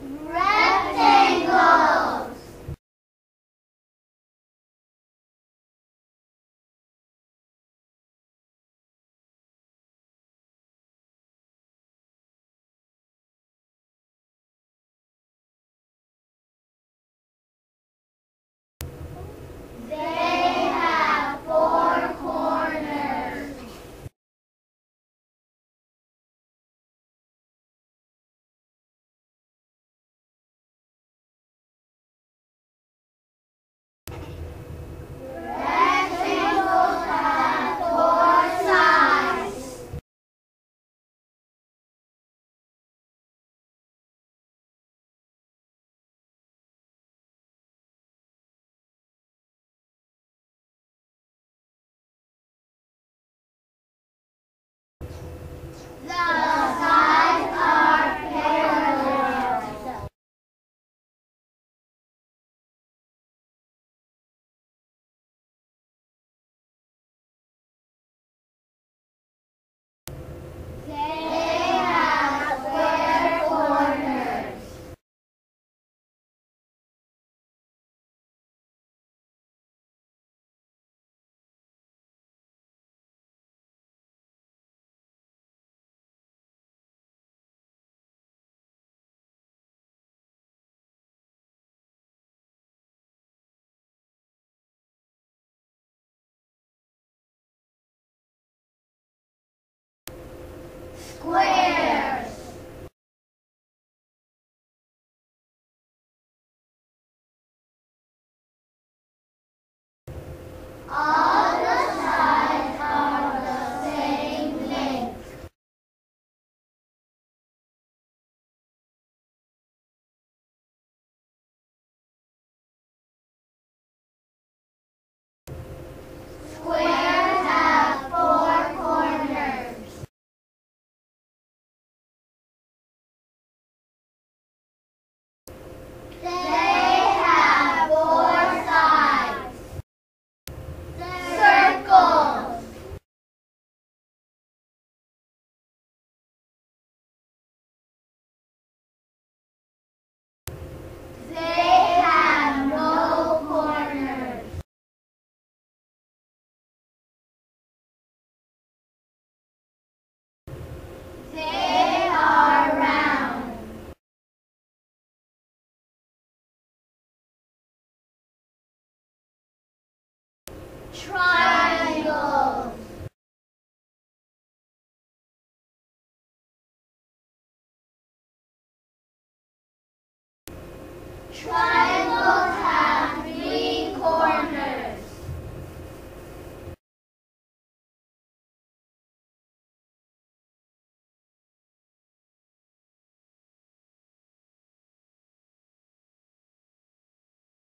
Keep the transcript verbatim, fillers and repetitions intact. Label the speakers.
Speaker 1: Rectangles. They have four corners. Rectangles have four sides. The sides are parallel. They have square corners. Squares. All the sides are the same length. Squares have four corners. They have four sides. Circles. They have no corners. They are round. Triangles. Triangles.